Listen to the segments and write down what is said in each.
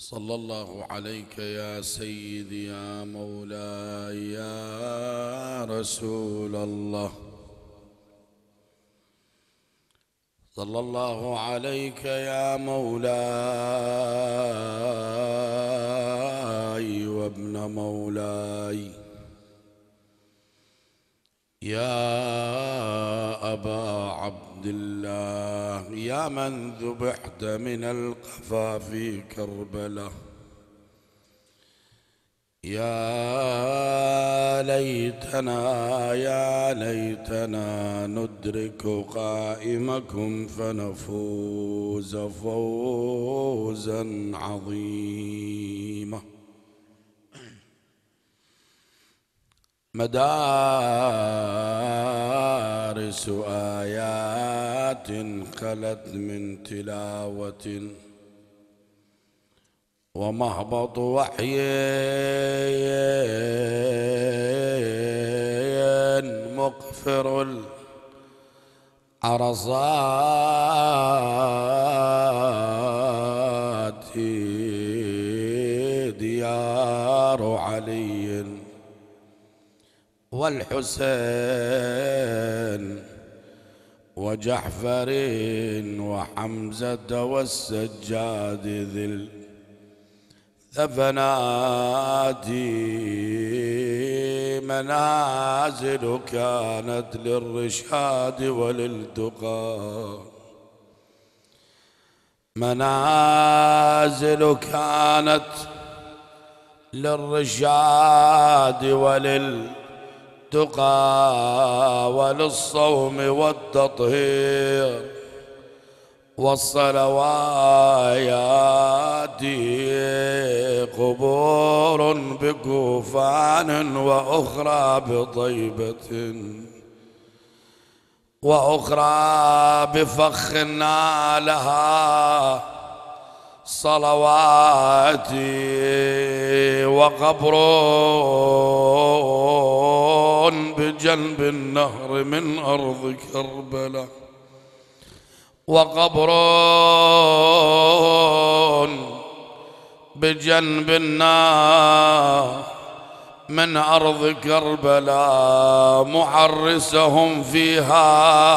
صلى الله عليك يا سيدي يا مولاي يا رسول الله. صلى الله عليك يا مولاي وابن مولاي يا أبا عبد الله، يا من ذبحت من القفا في كربلاء. يا ليتنا ندرك قائمكم فنفوز فوزا عظيما. مدارس آيات خلت من تلاوة، ومهبط وحي مقفر العرصات ديار علي والحسين وجعفر وحمزة والسجاد ذي الثفنات. منازل كانت للرشاد وللتقى، منازل كانت للرشاد وللتقى وللصوم والتطهير والصلوات. قبور بكوفان وأخرى بطيبة، وأخرى بفخ نالها صلوات. وقبر بجنب النهر من أرض كربلاء، وقبر بجنب النار من أرض كربلاء. محرسهم فيها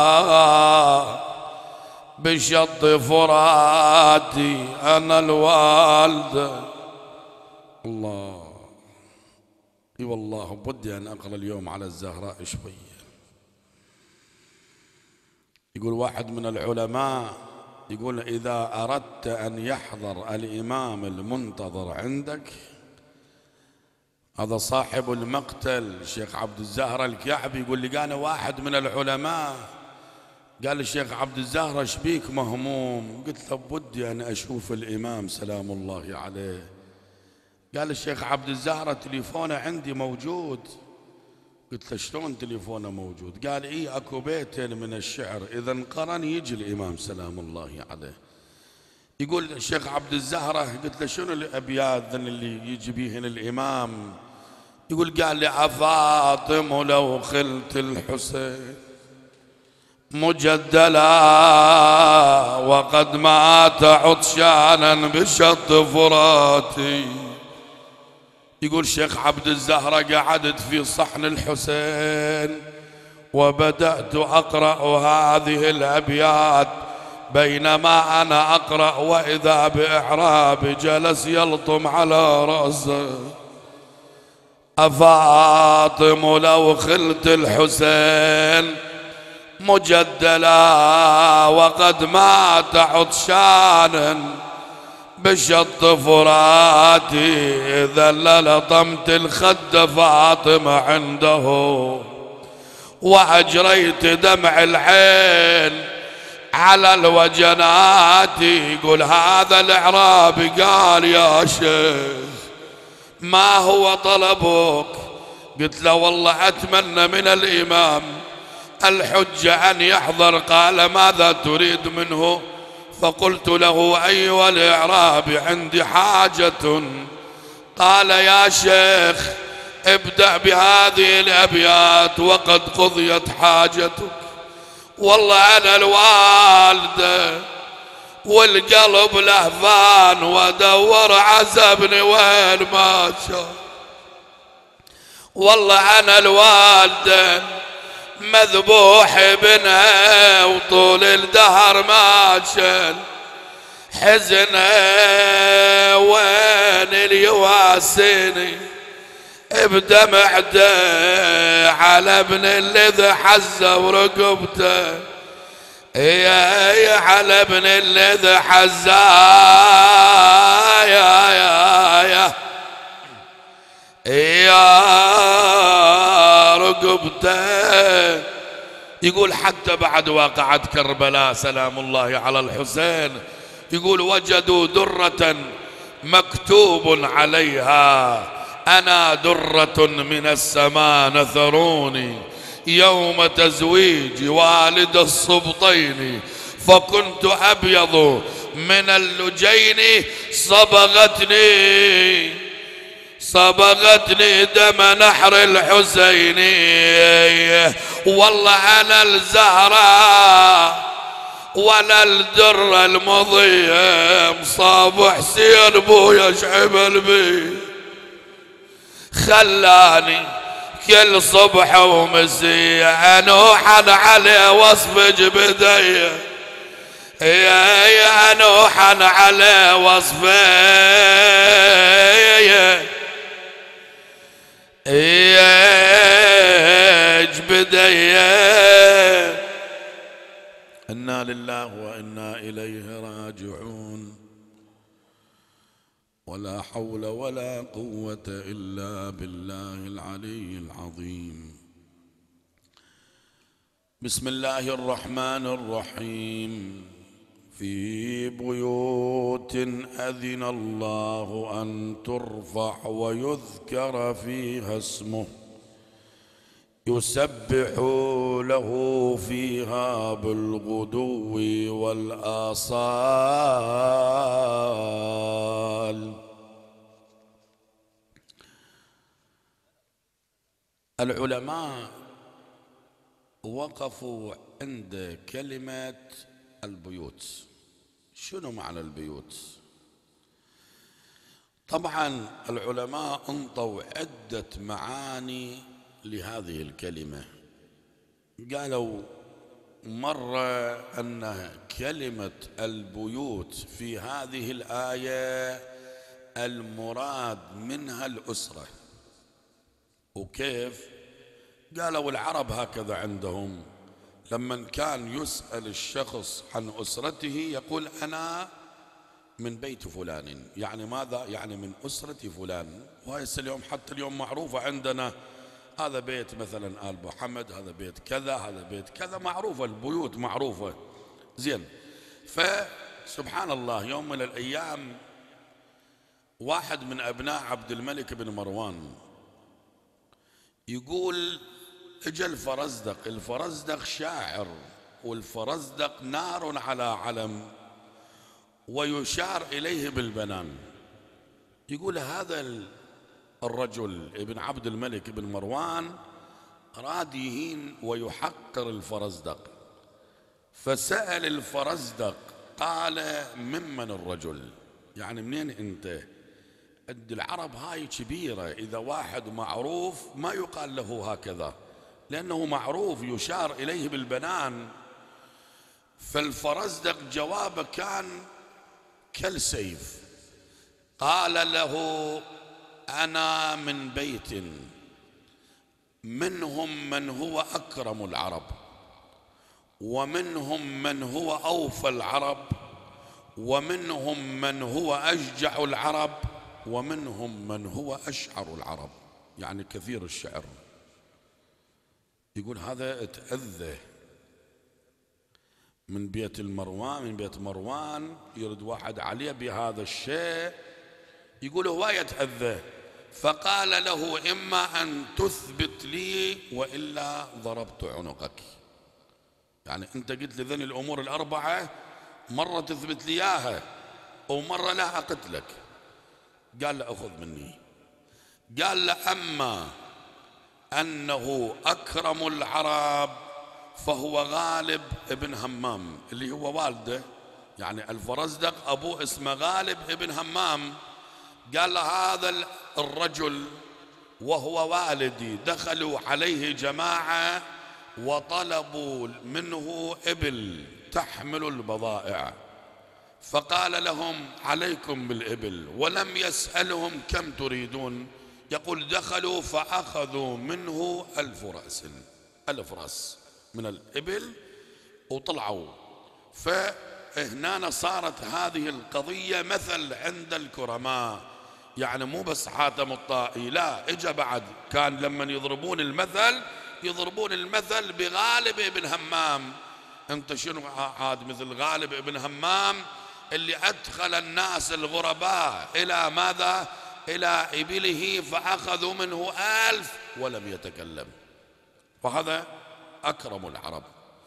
بشط فراتي أنا الوالدة. الله، اي والله بدي أن أقرأ اليوم على الزهراء شوية. يقول واحد من العلماء، يقول إذا أردت أن يحضر الإمام المنتظر عندك، هذا صاحب المقتل الشيخ عبد الزهرة الكعبي، يقول لي أنا واحد من العلماء قال الشيخ عبد الزهرة شبيك مهموم؟ قلت له بدي أن أشوف الإمام سلام الله عليه. قال الشيخ عبد الزهرة تليفونه عندي موجود. قلت له شلون تليفونه موجود؟ قال إيه أكو بيتين من الشعر إذا انقرن يجي الإمام سلام الله عليه. يقول الشيخ عبد الزهرة، قلت له شنو الأبيات ذن اللي يجي بيهن الإمام؟ يقول قال لي عفاطم لو خلت الحسين مجدلا وقد مات عطشانا بشط فراتي. يقول شيخ عبد الزهرة قعدت في صحن الحسين وبدأت أقرأ هذه الأبيات، بينما أنا أقرأ وإذا بإعراب جلس يلطم على رأسه. أفاطم لو خلت الحسين مجدلا وقد مات عطشانا بشط فراتي، إذا لطمت الخد فاطمة عنده وأجريت دمع العين على الوجنات. يقول هذا الإعرابي قال يا شيخ ما هو طلبك؟ قلت له والله أتمنى من الإمام الحجة أن يحضر. قال ماذا تريد منه؟ فقلت له أيها الإعرابي عندي حاجة. قال يا شيخ ابدأ بهذه الأبيات وقد قضيت حاجتك. والله أنا الوالدة والقلب لهفان وادور عزبني وين ما شاف. والله انا الوالده مذبوح ابنها وطول الدهر ما شل حزنه، وين اللي يواسيني بدمع ده على ابن الذي حزه ورقبته، يا على ابن الذي حزه يا رقبته. يقول حتى بعد واقعة كربلاء سلام الله على الحسين، يقول وجدوا درة مكتوب عليها أنا درة من السماء نثروني يوم تزويج والد الصبطين، فكنت أبيض من اللجين صبغتني دم نحر الحسين. والله أنا الزهراء ولا الدر المضية مصاب حسين بويا شعبل بي، خلاني كل صبح ومسية نوحا عليه وصف جبدي، يا نوحا عليه وصفه جبدي. إنا لله وإنا إليه راجعون، ولا حول ولا قوة إلا بالله العلي العظيم. بسم الله الرحمن الرحيم. في بيوت أذن الله أن ترفع ويذكر فيها اسمه يسبح له فيها بالغدو والآصال. العلماء وقفوا عند كلمة البيوت. شنو معنى البيوت؟ طبعا العلماء انطوا عدة معاني لهذه الكلمة. قالوا مرة أن كلمة البيوت في هذه الآية المراد منها الأسرة. وكيف؟ قالوا العرب هكذا عندهم، لما كان يسأل الشخص عن أسرته يقول أنا من بيت فلان، يعني ماذا؟ يعني من أسرة فلان. وهي اليوم حتى اليوم معروفة عندنا، هذا بيت مثلا آل محمد، هذا بيت كذا، هذا بيت كذا، معروفة البيوت معروفة زين. فسبحان الله يوم من الأيام واحد من أبناء عبد الملك بن مروان يقول اجى الفرزدق شاعر، والفرزدق نار على علم ويشار إليه بالبنان. يقول هذا الرجل ابن عبد الملك بن مروان راد يهين ويحقر الفرزدق، فسأل الفرزدق قال ممن الرجل؟ يعني منين انت؟ العرب هاي كبيرة، إذا واحد معروف ما يقال له هكذا لأنه معروف يشار إليه بالبنان. فالفرزدق جوابه كان كالسيف، قال له أنا من بيت منهم من هو أكرم العرب، ومنهم من هو أوفى العرب، ومنهم من هو أشجع العرب، ومنهم من هو أشعر العرب، يعني كثير الشعر. يقول هذا تأذى من بيت مروان يرد واحد عليه بهذا الشيء، يقول هو يتأذى. فقال له إما أن تثبت لي وإلا ضربت عنقك. يعني أنت قلت لي ذني الأمور الأربعة، مرة تثبت لي إياها ومرة لا أقتلك. قال له أخذ مني. قال له أما أنه أكرم العرب فهو غالب ابن همام اللي هو والده، يعني الفرزدق أبوه اسمه غالب ابن همام. قال له هذا الرجل وهو والدي دخلوا عليه جماعة وطلبوا منه إبل تحمل البضائع، فقال لهم عليكم بالإبل، ولم يسألهم كم تريدون. يقول دخلوا فأخذوا منه 1000 رأس من الإبل وطلعوا. فهنا صارت هذه القضية مثل عند الكرماء، يعني مو بس حاتم الطائي، لا اجى بعد كان لما يضربون المثل بغالب ابن همام. انت شنو عاد مثل غالب ابن همام اللي ادخل الناس الغرباء الى ماذا؟ الى ابله فاخذوا منه 1000 ولم يتكلم، وهذا اكرم العرب.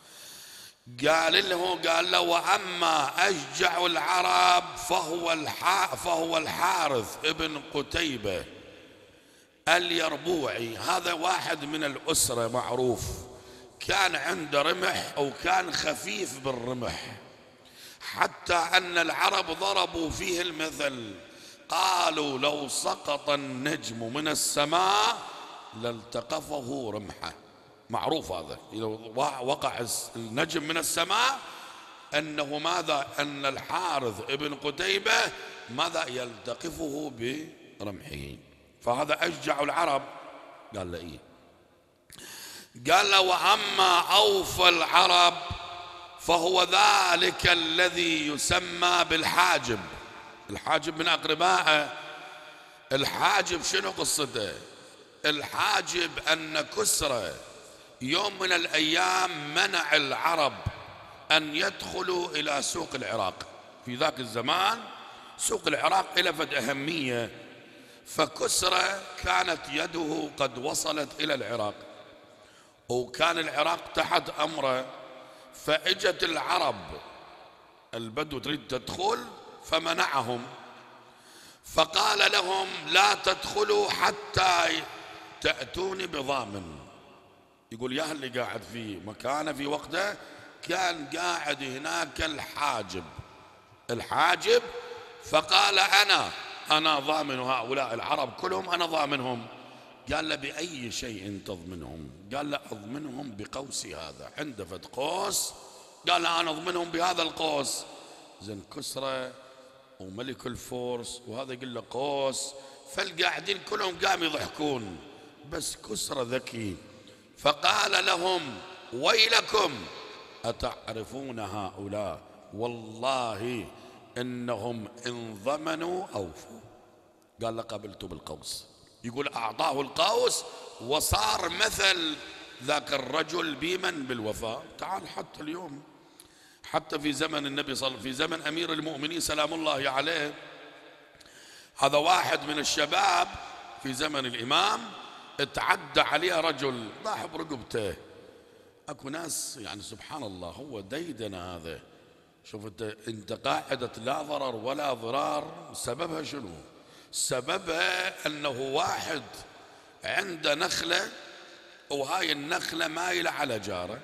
قال له واما اشجع العرب فهو الحارث ابن قتيبة اليربوعي. هذا واحد من الأسرة معروف، كان عنده رمح أو كان خفيف بالرمح، حتى أن العرب ضربوا فيه المثل، قالوا لو سقط النجم من السماء لالتقفه رمحه. معروف هذا، لو وقع النجم من السماء أنه ماذا؟ أن الحارث ابن قتيبة ماذا؟ يلتقفه برمحه. فهذا أشجع العرب. قال له إيه؟ قال له وأما أوفى العرب فهو ذلك الذي يسمى بالحاجب. الحاجب من أقربائه. الحاجب شنو قصته؟ الحاجب أن كسرى يوم من الأيام منع العرب أن يدخلوا إلى سوق العراق. في ذاك الزمان سوق العراق إلفت أهمية، فكسرى كانت يده قد وصلت إلى العراق، وكان العراق تحت أمره. فإجت العرب البدو تريد تدخل فمنعهم، فقال لهم لا تدخلوا حتى تأتوني بضامن. يقول يا اللي قاعد في مكانه في وقته كان قاعد هناك الحاجب، فقال أنا ضامن هؤلاء العرب كلهم، أنا ضامنهم. قال له بأي شيء تضمنهم؟ قال له أضمنهم بقوسي هذا، عنده فد قوس، قال له أنا أضمنهم بهذا القوس. زين كسرى وملك الفرس وهذا يقول له قوس، فالقاعدين كلهم قاموا يضحكون، بس كسرى ذكي فقال لهم ويلكم أتعرفون هؤلاء؟ والله إنهم إن ضمنوا أوفوا. قال له قبلت بالقوس. يقول أعطاه القوس وصار مثل ذاك الرجل بمن بالوفاء. تعال حتى اليوم، حتى في زمن النبي في زمن أمير المؤمنين سلام الله عليه، هذا واحد من الشباب في زمن الإمام اتعدى عليه رجل ضاح برقبته. اكو ناس يعني سبحان الله، هو ديدنا هذا. شوف انت قاعدة لا ضرر ولا ضرار، سببها شنو؟ سببها انه واحد عنده نخلة وهاي النخلة مايلة على جاره،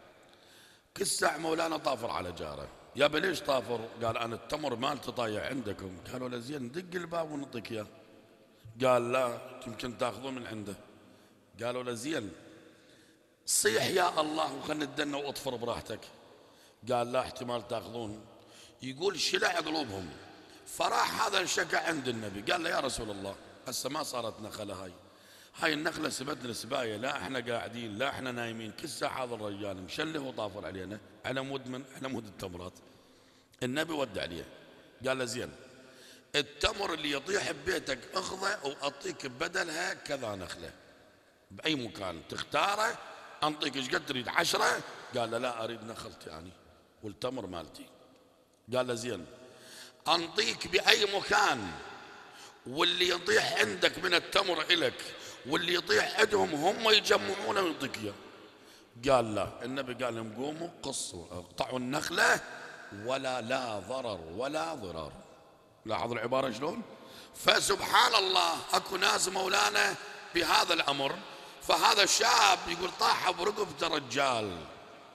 كل ساعة مولانا طافر على جاره. يابا ليش طافر؟ قال انا التمر مالتي طايع عندكم. قالوا له زين دق الباب ونعطيك اياه. قال لا يمكن تاخذون من عنده. قالوا له زين صيح يا الله وخلنا ندنا واطفر براحتك. قال لا احتمال تاخذون. يقول شلع قلوبهم، فراح هذا انشكى عند النبي قال له يا رسول الله هسه ما صارت نخله، هاي النخله سبتنا سبايه، لا احنا قاعدين لا احنا نايمين، كل ساعه هذا الرجال مشله وطافر علينا على مود التمرات. النبي ودع عليه قال له زين التمر اللي يطيح ببيتك اخذه واعطيك بدلها كذا نخله باي مكان تختاره، انطيك ايش قد تريد 10؟ قال له لا اريد نخلتي يعني والتمر مالتي. قال له زين انطيك باي مكان، واللي يطيح عندك من التمر الك واللي يطيح عندهم هم يجمعونه ويعطيك اياه. قال لا. النبي قال لهم قوموا قصوا اقطعوا النخله لا ضرر ولا ضرار. لاحظوا العباره شلون؟ فسبحان الله اكو ناس مولانا بهذا الامر. فهذا الشاب يقول طاح برقبته رجال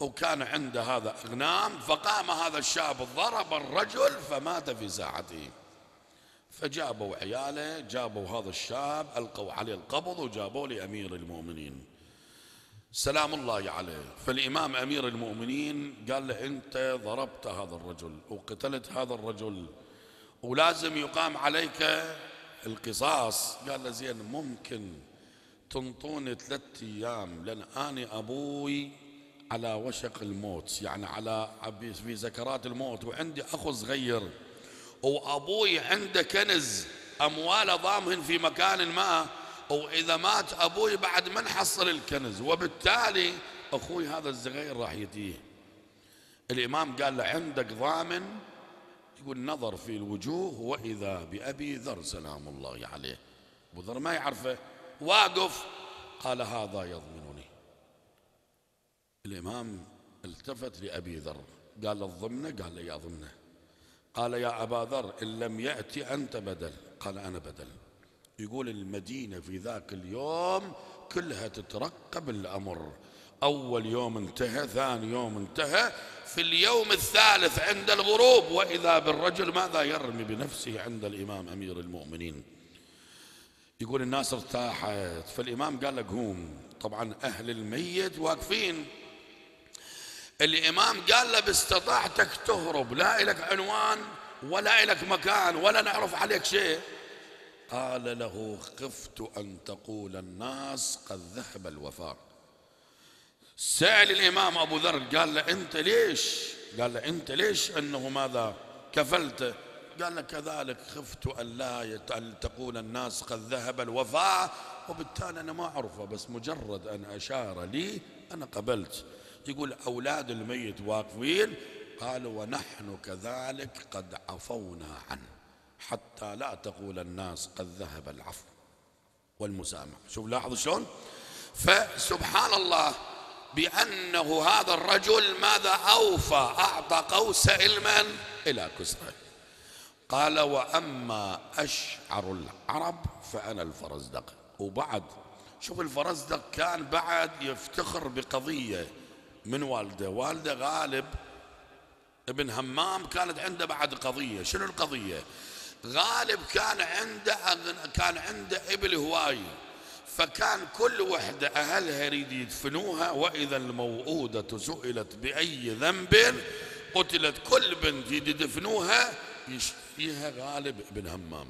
وكان عنده هذا أغنام، فقام هذا الشاب ضرب الرجل فمات في ساعته. فجابوا عياله، جابوا هذا الشاب، ألقوا عليه القبض وجابوا لأمير المؤمنين سلام الله عليه. فالإمام أمير المؤمنين قال له أنت ضربت هذا الرجل وقتلت هذا الرجل ولازم يقام عليك القصاص. قال له زين ممكن تنطوني 3 أيام لأن أنا أبوي على وشك الموت، يعني على في سكرات الموت، وعندي أخو صغير وأبوي عنده كنز أمواله ضامن في مكان ما، وإذا مات أبوي بعد ما نحصل الكنز، وبالتالي أخوي هذا الصغير راح يتيه. الإمام قال له عندك ضامن؟ يقول نظر في الوجوه وإذا بأبي ذر سلام الله عليه. أبو ذر ما يعرفه، واقف، قال هذا يضمنني. الإمام التفت لأبي ذر قال له الضمنه؟ قال له يا ضمنه. قال يا أبا ذر إن لم يأتي أنت بدل. قال أنا بدل. يقول المدينة في ذاك اليوم كلها تترقب الأمر. أول يوم انتهى، ثاني يوم انتهى، في اليوم الثالث عند الغروب وإذا بالرجل ماذا يرمي بنفسه عند الإمام أمير المؤمنين. يقول الناس ارتاحت، فالإمام قال لك قوم. طبعا أهل الميت واقفين. الإمام قال له باستطاعتك تهرب، لا إلك عنوان ولا إلك مكان ولا نعرف عليك شيء. قال له خفت أن تقول الناس قد ذهب الوفاء. سأل الإمام أبو ذر قال له أنت ليش؟ قال له أنت ليش أنه ماذا كفلت؟ قال له كذلك خفت أن لا تقول الناس قد ذهب الوفاء، وبالتالي أنا ما أعرفه، بس مجرد أن أشار لي أنا قبلت. يقول أولاد الميت واقفين، قالوا ونحن كذلك قد عفونا عنه حتى لا تقول الناس قد ذهب العفو والمسامح. شوف لاحظوا شلون. فسبحان الله بأنه هذا الرجل ماذا أوفى، أعطى قوس علما إلى كسرى. قال وأما أشعر العرب فأنا الفرزدق. وبعد شوف الفرزدق كان بعد يفتخر بقضية من والده غالب ابن همام، كانت عنده بعد قضية. شنو القضية؟ غالب كان عنده إبل هواي، فكان كل وحدة أهلها يريد يدفنوها، وإذا الموؤودة سئلت بأي ذنب قتلت، كل بنت يدفنوها يشتريها غالب ابن همام،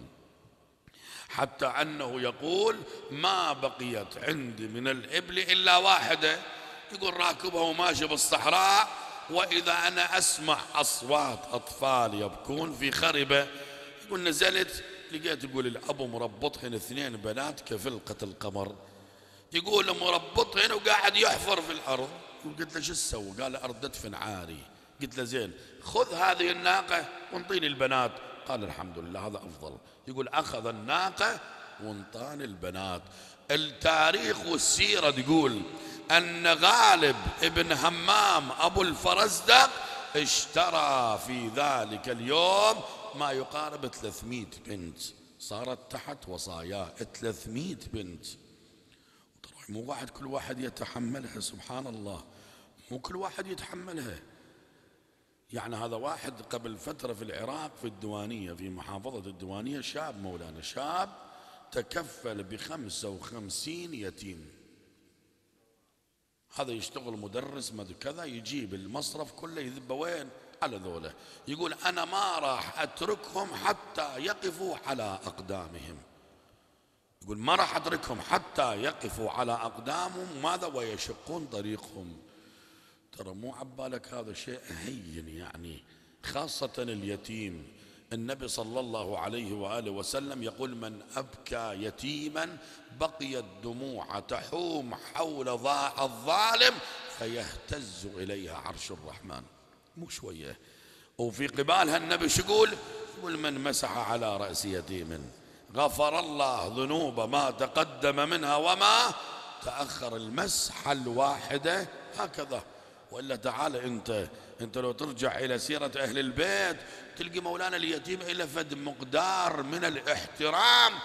حتى أنه يقول ما بقيت عندي من الإبل إلا واحدة. يقول راكبها وماشي بالصحراء، وإذا أنا أسمع أصوات أطفال يبكون في خربة. يقول نزلت لقيت يقول الأب مربطهن 2 بنات كفلقة القمر، يقول مربطهن وقاعد يحفر في الأرض. قلت له شو تسوي؟ قال أردت في عاري. قلت له زين خذ هذه الناقة وانطيني البنات. قال الحمد لله هذا أفضل. يقول أخذ الناقة وانطاني البنات. التاريخ والسيرة تقول أن غالب ابن همام أبو الفرزدق اشترى في ذلك اليوم ما يقارب 300 بنت، صارت تحت وصاياه 300 بنت. ترى مو واحد كل واحد يتحملها، سبحان الله، مو كل واحد يتحملها. يعني هذا واحد قبل فترة في العراق في الديوانية، في محافظة الديوانية، شاب مولانا شاب تكفل ب55 يتيم. هذا يشتغل مدرس مد كذا، يجيب المصرف كله يذبه وين؟ على ذوله. يقول أنا ما راح أتركهم حتى يقفوا على أقدامهم. يقول ما راح أتركهم حتى يقفوا على أقدامهم ماذا ويشقون طريقهم. ترى مو عبالك هذا شيء هين يعني، خاصة اليتيم. النبي صلى الله عليه وآله وسلم يقول من أبكى يتيما بقيت دموع تحوم حول الظالم فيهتز إليها عرش الرحمن. مو شوية. وفي قبالها النبي شو يقول؟ يقول من مسح على رأس يتيم غفر الله ذنوب ما تقدم منها وما تأخر. المسحة الواحدة هكذا. وإلا تعال أنت لو ترجع إلى سيرة أهل البيت تلقي مولانا اليتيم إلى فد مقدار من الاحترام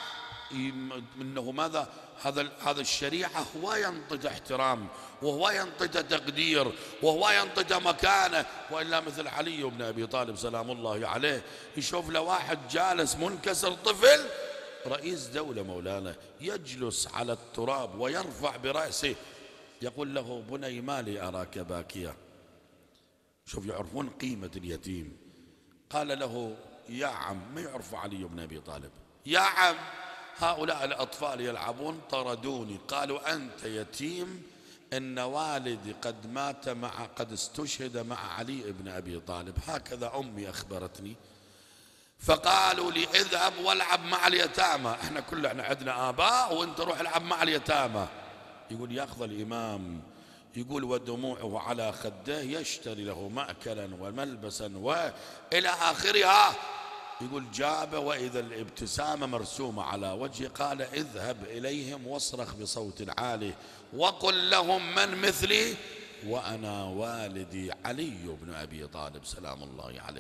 انه ماذا هذا الشريعه هو ينطج احترام، وهو ينطج تقدير، وهو ينطج مكانه. والا مثل علي بن ابي طالب سلام الله عليه، يشوف له واحد جالس منكسر طفل رئيس دوله مولانا يجلس على التراب ويرفع براسه، يقول له بني ما لي اراك باكيا. شوف يعرفون قيمه اليتيم. قال له يا عم، ما يعرف علي بن ابي طالب، يا عم هؤلاء الأطفال يلعبون طردوني، قالوا أنت يتيم، إن والدي قد مات قد استشهد مع علي بن أبي طالب، هكذا أمي أخبرتني. فقالوا لي اذهب والعب مع اليتامى، احنا كلنا عندنا آباء وانت روح العب مع اليتامى. يقول يأخذ الإمام، يقول ودموعه على خديه يشتري له مأكلا وملبسا وإلى آخرها. يقول جاب وإذا الابتسامة مرسومة على وجهه، قال اذهب إليهم واصرخ بصوت عالي وقل لهم من مثلي وأنا والدي علي بن أبي طالب سلام الله عليه.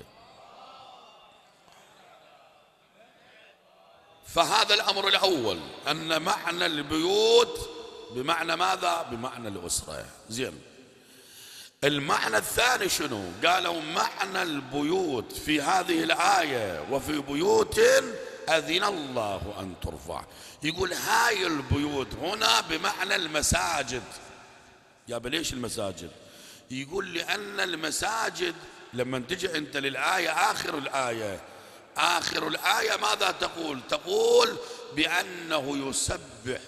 فهذا الأمر الأول، أن معنى البيوت بمعنى ماذا؟ بمعنى الأسرة. زين، المعنى الثاني شنو؟ قالوا معنى البيوت في هذه الآية وفي بيوت أذن الله أن ترفع. يقول هاي البيوت هنا بمعنى المساجد. يا ليش المساجد؟ يقول لأن المساجد لما تجي أنت للآية آخر الآية ماذا تقول؟ تقول بأنه يسبح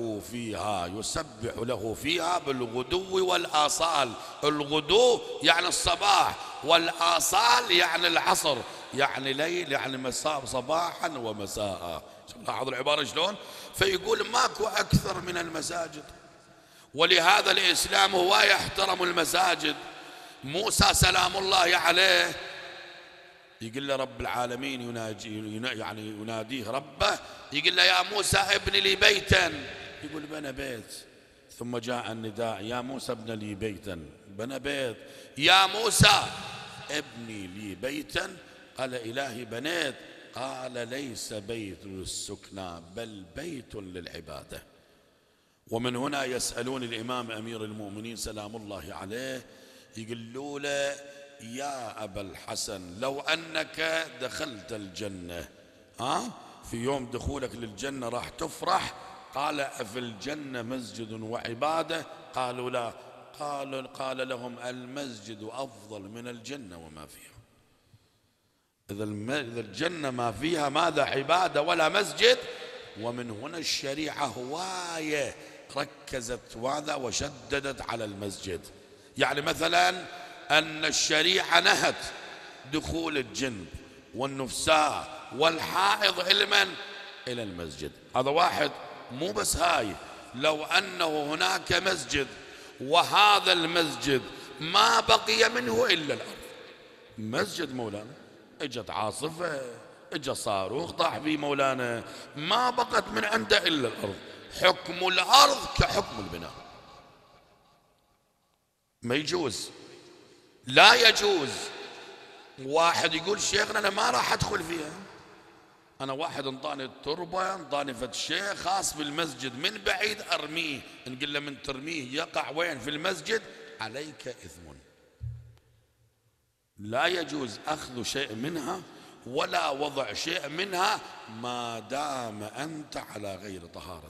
له فيها بالغدو والآصال. الغدو يعني الصباح، والآصال يعني العصر، يعني ليل، يعني مساء، صباحا ومساء. لاحظوا العبارة شلون؟ فيقول ماكو أكثر من المساجد، ولهذا الإسلام هو يحترم المساجد. موسى سلام الله عليه يقول له رب العالمين يناديه ربه، يقول له يا موسى ابن لي بيتا، يقول بنى بيت. ثم جاء النداء يا موسى ابن لي بيتا، بنى بيت. يا موسى ابني لي بيتا، قال إلهي بنيت، قال ليس بيت للسكنى بل بيت للعبادة. ومن هنا يسألون الإمام أمير المؤمنين سلام الله عليه، يقولوا له يا أبا الحسن لو أنك دخلت الجنة، في يوم دخولك للجنة راح تفرح، قال أفي الجنة مسجد وعبادة؟ قالوا لا. قال لهم المسجد أفضل من الجنة وما فيها. إذا الجنة ما فيها ماذا؟ عبادة ولا مسجد. ومن هنا الشريعة هواية ركزت وهذا وشددت على المسجد. يعني مثلا أن الشريعة نهت دخول الجن والنفساء والحائض إلى المسجد. هذا واحد. مو بس هاي، لو أنه هناك مسجد وهذا المسجد ما بقي منه إلا الأرض، مسجد مولانا اجت عاصفة، اجى صاروخ طاح به مولانا، ما بقت من عنده إلا الأرض. حكم الأرض كحكم البناء، ما يجوز، لا يجوز. واحد يقول شيخنا أنا ما راح أدخل فيها، أنا واحد انطاني التربة، انطاني فد شيء خاص بالمسجد، من بعيد أرميه، نقول له من ترميه يقع وين؟ في المسجد، عليك إثم. لا يجوز أخذ شيء منها ولا وضع شيء منها ما دام أنت على غير طهارة.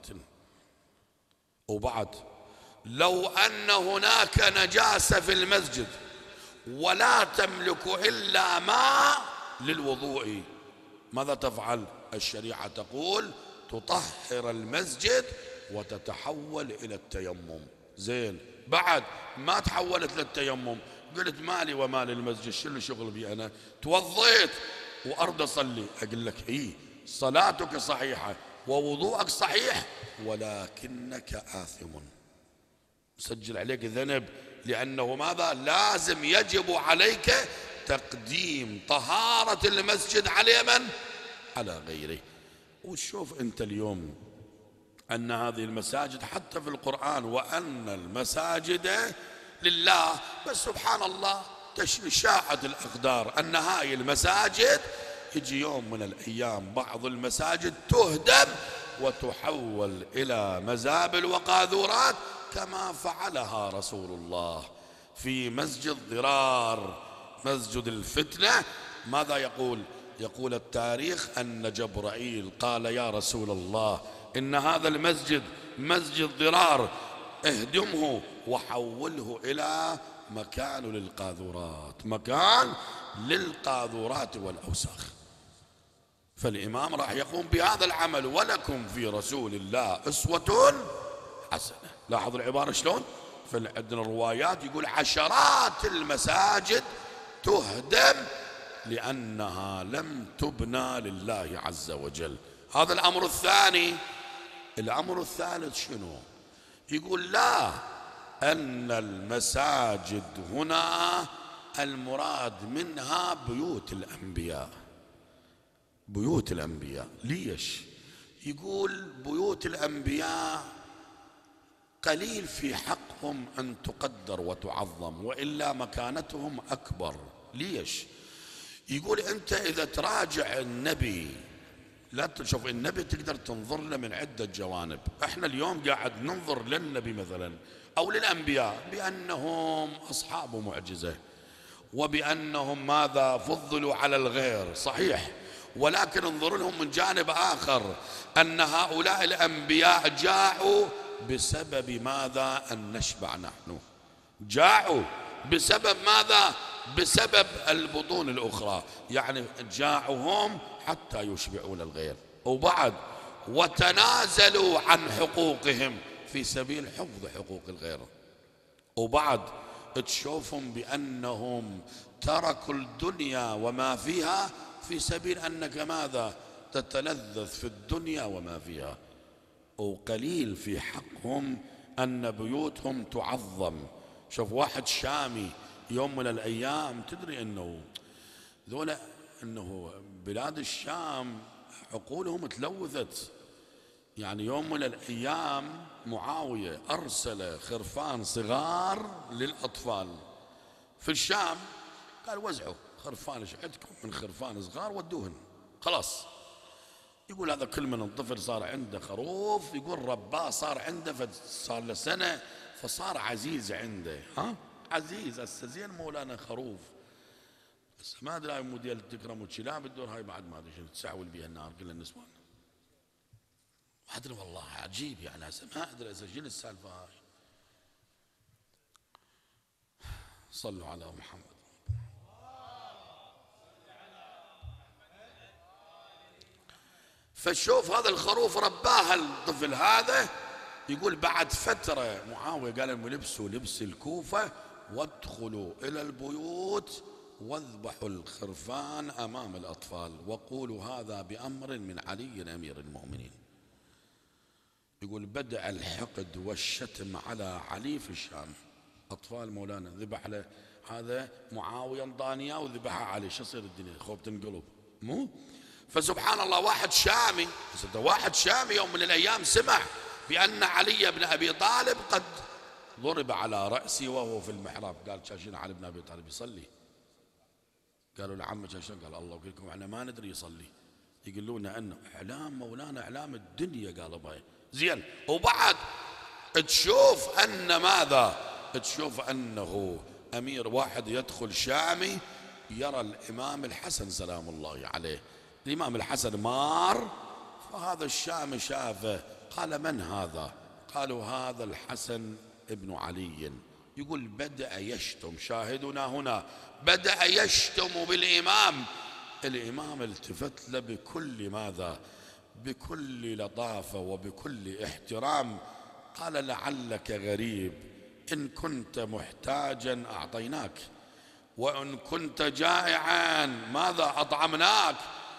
وبعد لو أن هناك نجاسة في المسجد ولا تملك إلا ماء للوضوء، ماذا تفعل؟ الشريعة تقول تطهر المسجد وتتحول إلى التيمم. زين، بعد ما تحولت للتيمم قلت مالي ومال المسجد، شو شغل بي أنا؟ توضيت وأرد أصلي، أقول لك إيه، صلاتك صحيحة ووضوءك صحيح ولكنك آثم، مسجل عليك ذنب. لأنه ماذا؟ لازم يجب عليك تقديم طهارة المسجد على من؟ على غيره. وشوف أنت اليوم أن هذه المساجد حتى في القرآن وأن المساجد لله، بس سبحان الله شاءت الأقدار أن هاي المساجد يجي يوم من الأيام بعض المساجد تهدم وتحول إلى مزابل وقاذورات كما فعلها رسول الله في مسجد ضرار مسجد الفتنة. ماذا يقول؟ يقول التاريخ أن جبرائيل قال يا رسول الله إن هذا المسجد مسجد ضرار اهدمه وحوله إلى مكان للقاذورات، مكان للقاذورات والأوساخ. فالإمام راح يقوم بهذا العمل. ولكم في رسول الله أسوة حسنة. لاحظوا العبارة شلون؟ فعندنا الروايات يقول عشرات المساجد تهدم لأنها لم تبنى لله عز وجل. هذا الأمر الثاني. الأمر الثالث شنو؟ يقول لا، أن المساجد هنا المراد منها بيوت الأنبياء. بيوت الأنبياء. ليش؟ يقول بيوت الأنبياء قليل في حقهم أن تقدر وتعظم، وإلا مكانتهم أكبر. ليش؟ يقول أنت إذا تراجع النبي، لا تشوف النبي تقدر تنظر له من عدة جوانب. احنا اليوم قاعد ننظر للنبي مثلا أو للأنبياء بأنهم أصحاب معجزة، وبأنهم ماذا فضلوا على الغير، صحيح، ولكن انظر لهم من جانب آخر، أن هؤلاء الأنبياء جاعوا بسبب ماذا؟ أن نشبع نحن. جاعوا بسبب ماذا؟ بسبب البطون الأخرى، يعني جاعهم حتى يشبعون الغير. وبعد وتنازلوا عن حقوقهم في سبيل حفظ حقوق الغير. وبعد تشوفهم بأنهم تركوا الدنيا وما فيها في سبيل أنك ماذا؟ تتلذذ في الدنيا وما فيها. وقليل في حقهم أن بيوتهم تعظم. شوف واحد شامي يوم من الأيام، تدري أنه ذولا أنه بلاد الشام عقولهم تلوثت. يعني يوم من الأيام معاوية أرسل خرفان صغار للأطفال في الشام، قال وزعوا خرفان ايش عندكم من خرفان صغار ودوهن خلاص. يقول هذا كل من الطفل صار عنده خروف، يقول رباه صار عنده صار له سنة فصار عزيز عنده. ها عزيز هسه زين مولانا خروف، بس ما ادري هاي موديل تكرم وتشيلها بالدور، هاي بعد ما ادري شنو تسعول بها النار كل النسوان. ما ادري والله عجيب يعني هسه ما ادري اسجل السالفه هاي. صلوا على محمد. فشوف هذا الخروف رباه الطفل هذا. يقول بعد فترة معاوية قال لهم لبسوا لبس الكوفة وادخلوا إلى البيوت واذبحوا الخرفان أمام الأطفال وقولوا هذا بأمر من علي أمير المؤمنين. يقول بدأ الحقد والشتم على علي في الشام. أطفال مولانا ذبح له هذا معاوية انطانيا وذبحها علي، شو يصير الدنيا؟ خوف تنقلب مو؟ فسبحان الله واحد شامي يوم من الأيام سمع بأن علي بن أبي طالب قد ضرب على رأسه وهو في المحراب. قال شاشين علي بن أبي طالب يصلي. قالوا لعمه شاشين، قال الله وكيلكم احنا ما ندري يصلي، يقولون أنه إعلام مولانا إعلام الدنيا. قال باي زين. وبعد تشوف أن ماذا؟ تشوف أنه أمير واحد يدخل شامي يرى الإمام الحسن سلام الله عليه. الإمام الحسن مار، فهذا الشامي شافه قال من هذا؟ قالوا هذا الحسن ابن علي. يقول بدأ يشتم، شاهدنا هنا بدأ يشتم بالإمام. الإمام التفت له بكل ماذا؟ بكل لطافة وبكل احترام. قال لعلك غريب، إن كنت محتاجا أعطيناك، وإن كنت جائعا ماذا أطعمناك،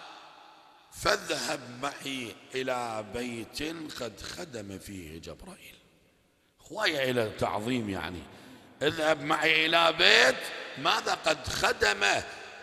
فاذهب معي إلى بيت قد خدم فيه جبرائيل. هواية إلى تعظيم يعني. اذهب معي إلى بيت ماذا؟ قد خدمه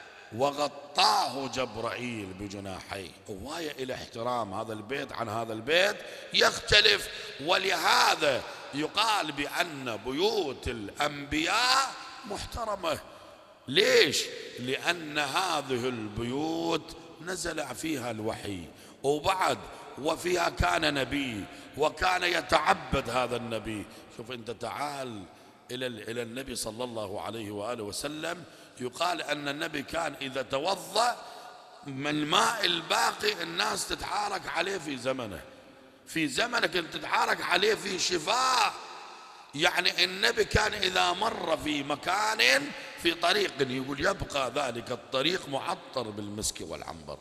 وغطاه جبرائيل بجناحيه. هواية إلى احترام هذا البيت عن هذا البيت يختلف. ولهذا يقال بأن بيوت الأنبياء محترمة. ليش؟ لأن هذه البيوت نزل فيها الوحي، وبعد وفيها كان نبي وكان يتعبد هذا النبي. شوف أنت، تعال إلى النبي صلى الله عليه وآله وسلم، يقال أن النبي كان إذا توضأ من الماء الباقي الناس تتحارك عليه في زمنه. في زمنك أنت تتحارك عليه في شفاء. يعني النبي كان إذا مر في مكان في طريق يقول يبقى ذلك الطريق معطر بالمسك والعنبر.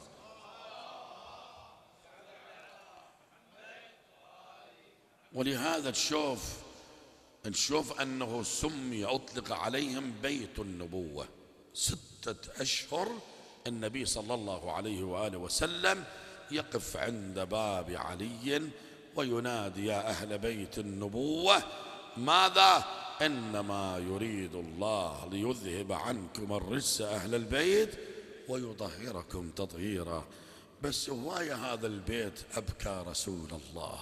ولهذا نشوف أنه سمي، أطلق عليهم بيت النبوة. 6 أشهر النبي صلى الله عليه وآله وسلم يقف عند باب علي وينادي يا أهل بيت النبوة ماذا؟ إنما يريد الله ليذهب عنكم الرجس أهل البيت ويطهركم تطهيرا. بس هواية هذا البيت أبكى رسول الله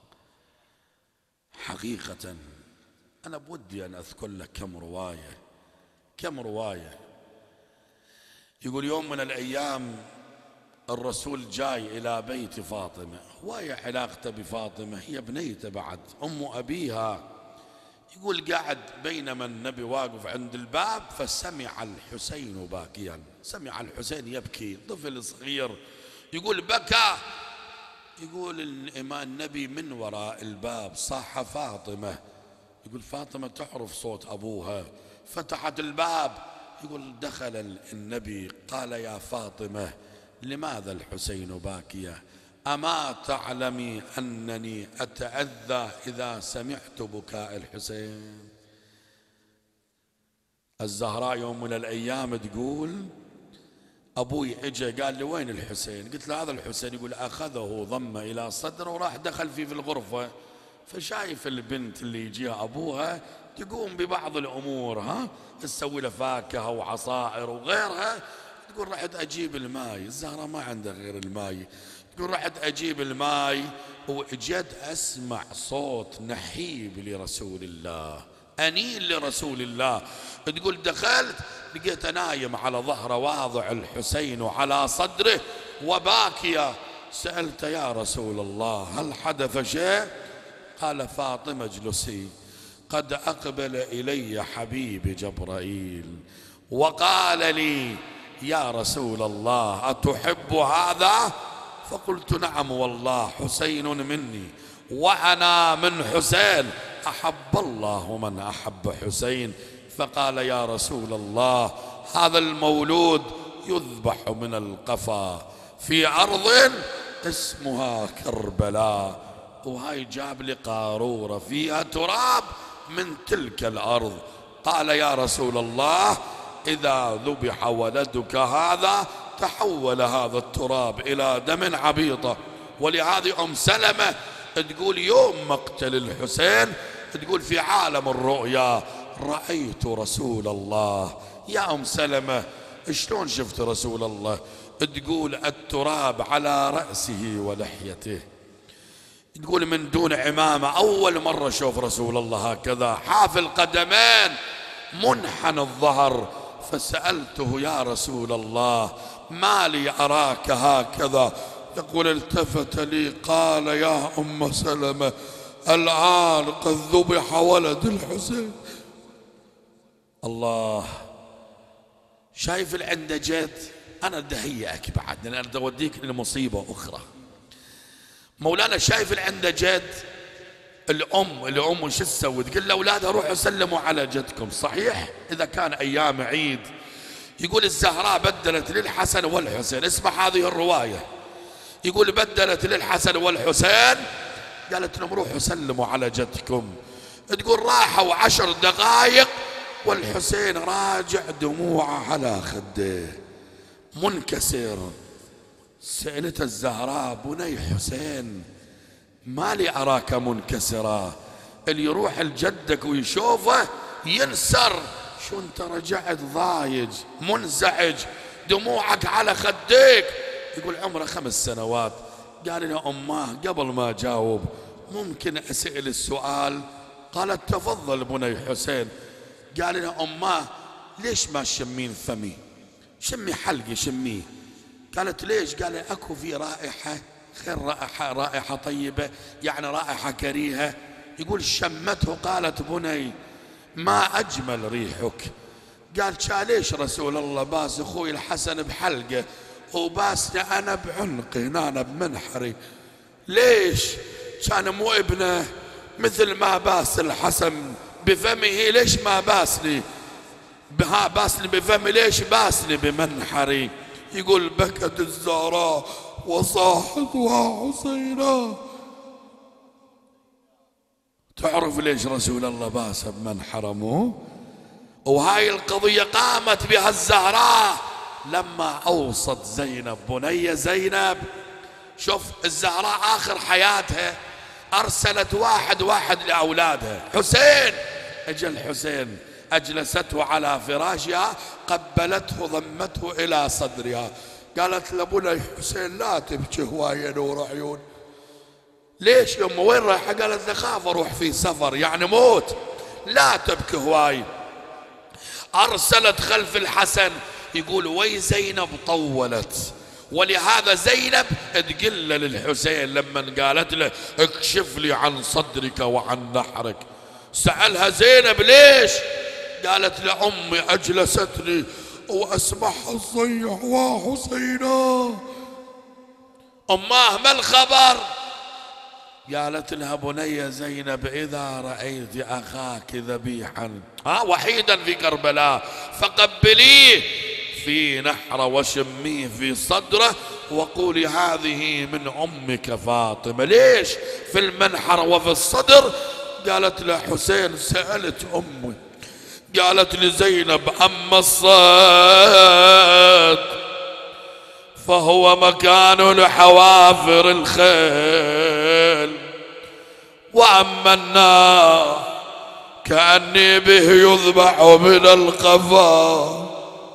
حقيقة. أنا بودي أن أذكر لك كم رواية. يقول يوم من الأيام الرسول جاي إلى بيت فاطمة. هواية علاقته بفاطمة، هي بنيته بعد أم أبيها. يقول قاعد بينما النبي واقف عند الباب فسمع الحسين باكيا. سمع الحسين يبكي، طفل صغير. يقول بكى. يقول النبي من وراء الباب صاح فاطمة. يقول فاطمة تعرف صوت أبوها، فتحت الباب. يقول دخل النبي قال يا فاطمة لماذا الحسين باكيا؟ أما تعلمي أنني أتأذى إذا سمعت بكاء الحسين؟ الزهراء يوم من الأيام تقول أبوي إجا قال لي وين الحسين؟ قلت له هذا الحسين. يقول أخذه ضم إلى صدره وراح دخل فيه في الغرفة. فشايف البنت اللي يجيها أبوها تقوم ببعض الأمور، تسوي له فاكهة وعصائر وغيرها. تقول رحت أجيب الماء. الزهراء ما عندها غير الماء. تقول رحت أجيب الماء وإجت أسمع صوت نحيب لرسول الله، أنين لرسول الله. تقول دخلت لقيت نايم على ظهره واضع الحسين على صدره وباكيا. سألت يا رسول الله هل حدث شيء؟ قال فاطمة اجلسي، قد أقبل إلي حبيبي جبرائيل وقال لي يا رسول الله أتحب هذا؟ فقلت نعم والله حسين مني وأنا من حسين، أحب الله من أحب حسين. فقال يا رسول الله هذا المولود يذبح من القفا في أرض اسمها كربلاء، وهاي جاب لي قارورة فيها تراب من تلك الأرض. قال يا رسول الله إذا ذبح ولدك هذا تحول هذا التراب إلى دم عبيطة. ولهذه أم سلمة تقول يوم مقتل الحسين تقول في عالم الرؤيا رأيت رسول الله. يا أم سلمة شلون شفت رسول الله؟ تقول التراب على رأسه ولحيته. تقول من دون عمامة. أول مرة شوف رسول الله هكذا حافي القدمين منحنى الظهر. فسألته يا رسول الله ما لي أراك هكذا؟ يقول التفت لي قال يا أم سلمة الآن قد ذبح ولد الحسين. الله، شايف العندجات؟ أنا بدي أهيئك بعد لأن أنا بدي أوديك لمصيبة أخرى. مولانا شايف العندجات؟ الأم شو تسوي؟ تقول لأولادها روحوا سلموا على جدكم. صحيح إذا كان أيام عيد. يقول الزهراء بدلت للحسن والحسين. اسمع هذه الرواية. يقول بدلت للحسن والحسين، قالت لهم روحوا سلموا على جدكم. تقول راحوا 10 دقائق والحسين راجع دموعه على خده منكسر. سألت الزهراء بني حسين ما لي أراك منكسرا؟ اللي يروح لجدك ويشوفه ينسر، شو انت رجعت ضايج منزعج دموعك على خديك؟ يقول عمره 5 سنوات. قال لي أماه قبل ما أجاوب ممكن أسأل السؤال؟ قالت تفضل بني حسين. قال لي أماه ليش ما شمين فمي؟ شمي حلقي شميه. قالت ليش؟ قال لي أكو في رائحة خير رائحة، رائحة طيبة يعني رائحة كريهة. يقول شمته قالت بني ما أجمل ريحك. قال ليش رسول الله باس أخوي الحسن بحلقه وباسني أنا بعنقي أنا بمنحري؟ ليش كان مو ابنه مثل ما باس الحسن بفمه، ليش ما باسني باسني بفمي، ليش باسني بمنحري؟ يقول بكت الزهراء وصاحت وحسينا. تعرف ليش رسول الله باس بمنحره مو؟ وهاي القضية قامت بها الزهراء لما أوصت زينب بني زينب. شوف الزهراء آخر حياتها أرسلت واحد لأولادها. حسين، أجى الحسين أجلسته على فراشها قبلته ضمته إلى صدرها. قالت لبني حسين لا تبكي هواية نور عيون. ليش يمه وين رايحة؟ قالت خاف أروح في سفر يعني موت، لا تبكي هواي. أرسلت خلف الحسن. يقول وي زينب طولت، ولهذا زينب تقل للحسين لما قالت له اكشف لي عن صدرك وعن نحرك. سألها زينب ليش؟ قالت لأمي أجلستني وأسمعها تصيح وحسينا. أماه ما الخبر؟ قالت لها بني زينب إذا رأيت أخاك ذبيحا وحيدا في كربلاء فقبليه في نحره وشميه في صدره وقولي هذه من أمك فاطمة. ليش في المنحر وفي الصدر؟ قالت له حسين سألت أمي، قالت لزينب أما الصد فهو مكان لحوافر الخيل، وأما النار كأني به يذبح من القفا.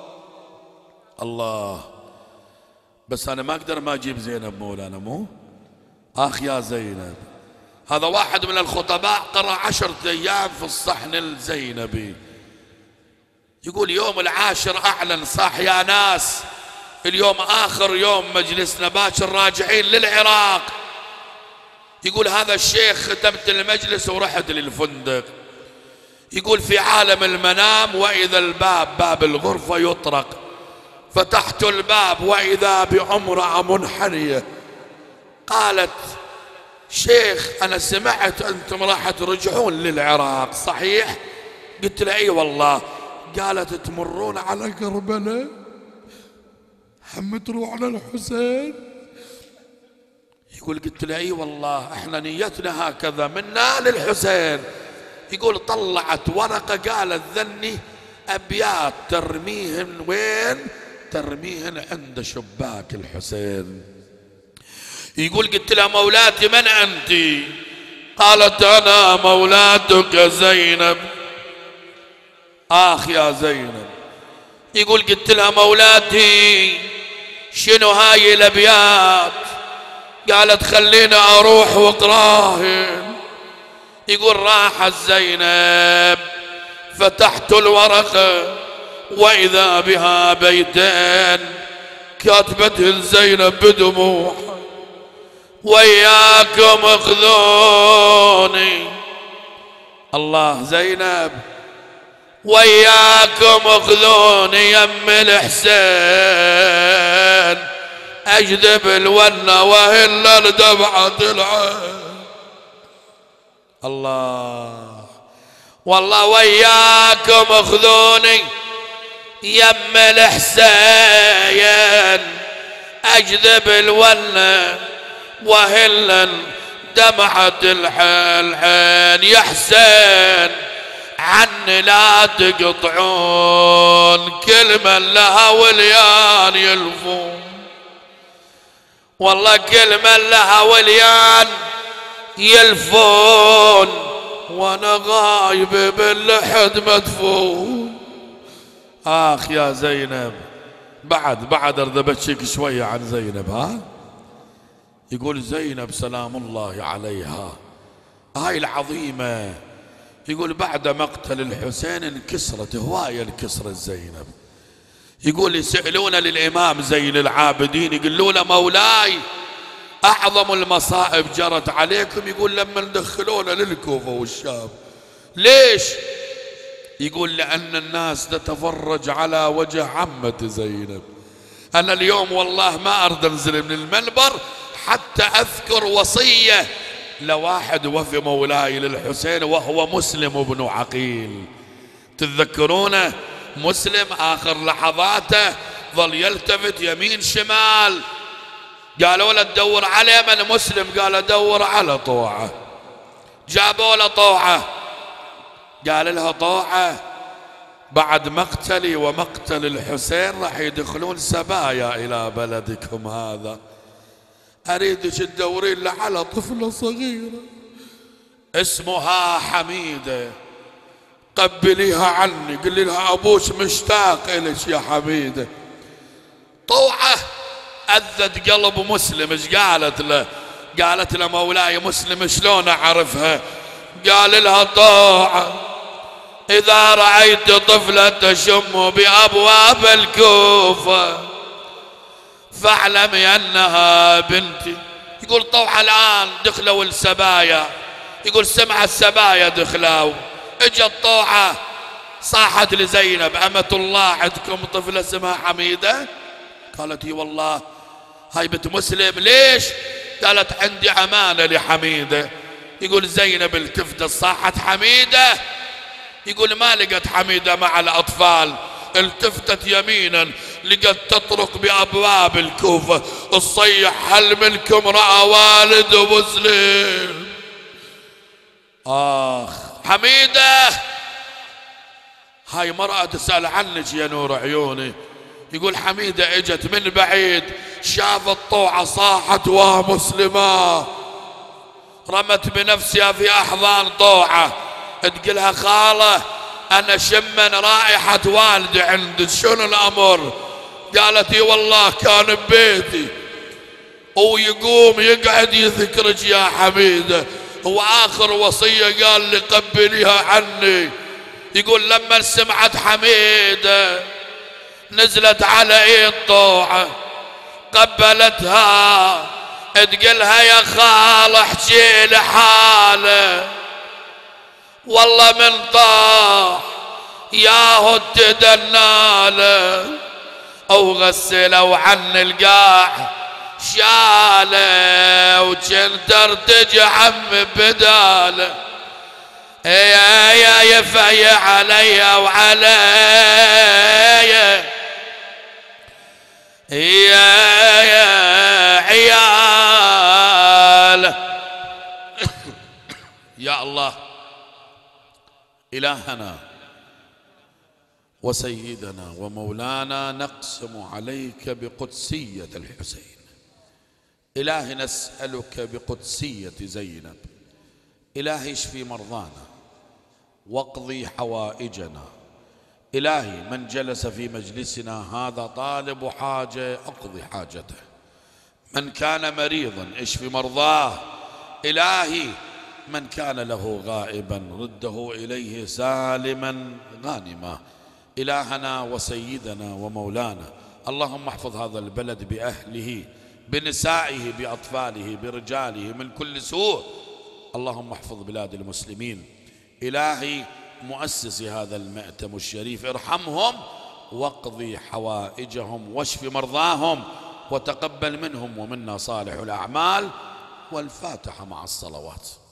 الله، بس أنا ما أقدر ما أجيب زينب مولانا مو؟ يا زينب. هذا واحد من الخطباء قرأ 10 أيام في الصحن الزينبي. يقول يوم العاشر أعلن صاح يا ناس اليوم آخر يوم مجلسنا باكر راجعين للعراق. يقول هذا الشيخ ختمت المجلس ورحت للفندق. يقول في عالم المنام وإذا الباب باب الغرفة يطرق، فتحت الباب وإذا بامرأة منحنية. قالت شيخ أنا سمعت أنتم راح ترجعون للعراق صحيح؟ قلت له اي والله. قالت تمرون على كربلاء هم تروح على الحسين؟ يقول قلت له اي والله احنا نيتنا هكذا منا للحسين. يقول طلعت ورقة قالت ذني أبيات ترميهن وين؟ ترميهن عند شباك الحسين. يقول قلت لها مولاتي من أنت؟ قالت أنا مولاتك زينب. يا زينب. يقول قلت لها مولاتي شنو هاي الأبيات؟ قالت خلينا أروح واقراهن. يقول راحت زينب فتحت الورقة وإذا بها بيتين كاتبته زينب بدموع وياكم اخذوني. الله زينب وياكم اخذوني يم الحسين اجذب الونة وهلا لدمعة العين. الله والله وياكم اخذوني يم الحسين اجذب الونة وهلا دمعة الحين. يا حسين عني لا تقطعون كل من لها وليان يلفون. والله كل من لها وليان يلفون وانا غايب باللحد مدفون. يا زينب. بعد ارذبتشك شوية عن زينب. يقول زينب سلام الله عليها هاي العظيمة. يقول بعد مقتل الحسين انكسرت هواية انكسرت زينب. يقول يسألون للإمام زين العابدين يقولوا له مولاي أعظم المصائب جرت عليكم، يقول لما دخلونا للكوفة والشام. ليش؟ يقول لأن الناس تتفرج على وجه عمة زينب. أنا اليوم والله ما أرد أنزل من المنبر حتى أذكر وصية لواحد وفي مولاي للحسين وهو مسلم بن عقيل. تتذكرونه؟ مسلم آخر لحظاته ظل يلتفت يمين شمال. قالوا له تدور عليه من مسلم؟ قال ادور على طوعة. جابوا له طوعة، قال لها طوعة بعد مقتلي ومقتل الحسين راح يدخلون سبايا إلى بلدكم هذا، أريدك تدورين له على طفلة صغيرة اسمها حميدة، قبليها عني، قل لها أبوش مشتاق إليك يا حميدة. طوعة أذت قلب مسلم. ايش قالت له؟ قالت له مولاي مسلم شلون أعرفها؟ قال لها طوعة إذا رأيت طفلة تشم بأبواب الكوفة فاعلمي أنها بنتي. يقول طوعة الآن دخلوا السبايا، يقول سمع السبايا دخلوا، اجت طوعة صاحت لزينب أمة الله عندكم طفلة اسمها حميدة؟ قالت اي والله هاي بنت مسلم. ليش؟ قالت عندي أمانة لحميدة. يقول زينب التفتت صاحت حميدة، يقول ما لقت حميدة مع الأطفال، التفتت يمينا لقت تطرق بأبواب الكوفة تصيح هل منكم رأى والد مسلم؟ آخ حميدة هاي مرأة تسأل عنك يا نور عيوني. يقول حميدة اجت من بعيد شافت طوعة صاحت ومسلمة، رمت بنفسها في أحضان طوعة تقلها خالة أنا شمن رائحة والدي عندك شنو الأمر؟ قالت اي والله كان ببيتي ويقوم يقعد يذكرك يا حميدة وآخر وصية قال لي قبليها عني. يقول لما سمعت حميدة نزلت على ايد طوعة قبلتها تقلها يا خالة احكي لي حاله والله من طاح ياهو تدناله او غسلوا عن القاع شاله وجنت ارتجع عم بداله. يا يفي علي وعلي يا عيال. يا الله إلهنا وسيدنا ومولانا نقسم عليك بقدسية الحسين. إلهي نسألك بقدسية زينب، إلهي اشفي مرضانا واقضي حوائجنا. إلهي من جلس في مجلسنا هذا طالب حاجة اقضي حاجته، من كان مريضا اشف مرضاه. إلهي من كان له غائبا رده إليه سالما غانما. إلهنا وسيدنا ومولانا اللهم احفظ هذا البلد بأهله بنسائه بأطفاله برجاله من كل سوء. اللهم احفظ بلاد المسلمين. إلهي مؤسسي هذا المأتم الشريف ارحمهم واقضي حوائجهم واشف مرضاهم وتقبل منهم ومنا صالح الأعمال. والفاتحة مع الصلوات.